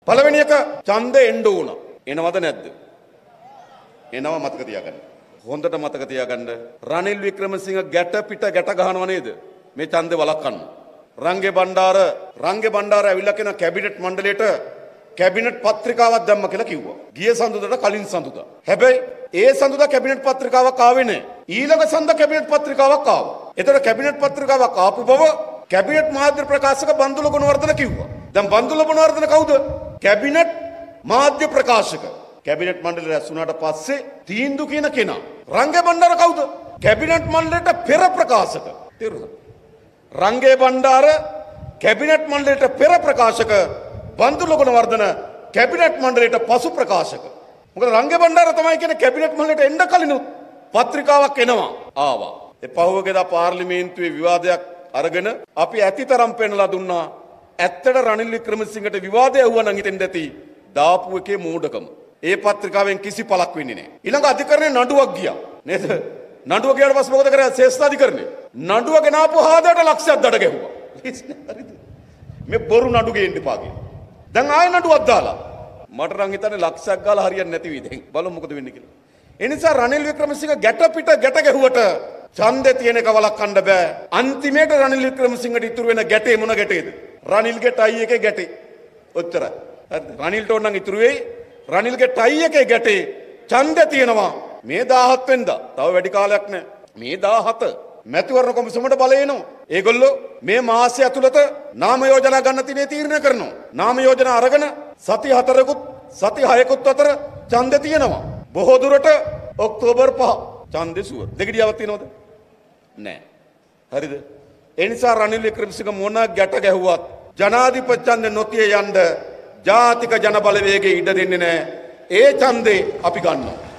පළවෙනි එක ඡන්දෙ එන්න ඕන. එනවද නැද්ද? එනවා මතක තියාගන්න. හොඳට මතක තියාගන්න. රනිල් වික්‍රමසිංහ ගැට පිට ගැට ගහනව නේද? මේ ඡන්දෙ වළක්වන්න. රංගේ බණ්ඩාර ඇවිල්ලා කියන කැබිනට් මණ්ඩලයට කැබිනට් පත්‍රිකාවක් දැම්ම කියලා කිව්වා. ගිය සඳුදාට කලින් සඳුදා. හැබැයි ඒ සඳුදා කැබිනට් පත්‍රිකාවක් ආවේ නැහැ. ඊළඟ සඳුදා කැබිනට් පත්‍රිකාවක් ආවා. ඒතර කැබිනට් පත්‍රිකාවක් ආපු බව කැබිනට් මාධ්‍ය ප්‍රකාශක බන්දුල ගුණවර්ධන කිව්වා. දැන් බන්දුල ගුණවර්ධන කවුද? කැබිනට් මාධ්‍ය ප්‍රකාශක. කැබිනට් මණ්ඩලය රැස් වුණාට පස්සේ තීන්දුව කියන කෙනා. රංගේ බණ්ඩාර කවුද? කැබිනට් මණ්ඩලයට පෙර ප්‍රකාශක. තේරුණාද? රංගේ බණ්ඩාර කැබිනට් මණ්ඩලයට පෙර ප්‍රකාශක, බන්දුල ගුණවර්ධන කැබිනට් මණ්ඩලයට පසු ප්‍රකාශක. මොකද රංගේ බණ්ඩාර තමයි කියන්නේ කැබිනට් මණ්ඩලයට එන්න කලිනුත් පත්‍රිකාවක් එනවා ආවා. ඒ පහුවගේදා පාර්ලිමේන්තුවේ විවාදයක් අරගෙන අපි ඇතිතරම් පෙන්ලා දුන්නා. ඇත්තට රනිල් වික්‍රමසිංහට විවාදය වුණා නම් හිතෙන් දැති දාපු එකේ මෝඩකම. ඒ පත්‍රිකාවෙන් කිසි පළක් වෙන්නේ නැහැ. ඊළඟ අධිකරණේ නඩුවක් ගියා. නේද? නඩුව ගියාට පස්සේ මොකද කරේ? ශ්‍රේෂ්ඨ අධිකරණේ. නඩුව ගෙනාපු හාදයට ලක්ෂයක් දඩ ගැහුවා. හරිද? මේ බොරු නඩු ගේන්න එපා කියලා. දැන් ආයෙ නඩුවක් දාලා. මට නම් හිතන්නේ ලක්ෂයක් ගාලා හරියන්නේ නැති වෙයි දැන්. බලමු මොකද වෙන්නේ කියලා. ඒ නිසා රනිල් වික්‍රමසිංහ ගැට පිට ගැට ගැහුවට ඡන්දේ තියෙන එක වළක්වන්න බෑ. අන්තිමේට රනිල් වික්‍රමසිංහට ඉතුරු වෙන ගැටේ මොන ගැටේද? රනිල්ගේ ටයි එකේ ගැටේ. ඔච්චරයි. හරිද? රනිල්ට ඕන නම් ඉතුරු වෙයි රනිල්ගේ ටයි එකේ ගැටේ. ඡන්දේ තියෙනවා මේ 17 වෙනිදා. තව වැඩි කාලයක් නැහැ. මේ 17 මැතිවරණ කොමිසමට බලය එනවා. ඒගොල්ලෝ මේ මාසය ඇතුළත නාම යෝජනා ගන්න තිනේ තීරණය කරනවා. නාම යෝජනා අරගෙන සති 4කුත් සති 6කුත් අතර ඡන්දේ තියෙනවා. බොහෝ දුරට ඔක්තෝබර් 5 ඡන්දේ සුවර්. දෙගිඩියාවක් තියෙනවද? නැහැ. හරිද? ඒ නිසා රනිල් වික්‍රමසිංහ මොන ගැට ගැහුවත් ජනාධිපති ඡන්දේ නොතිය යන්න ජාතික ජන බලවේගයේ ඉඩ දෙන්නේ නැහැ. ඒ ඡන්දේ අපි ගන්නවා.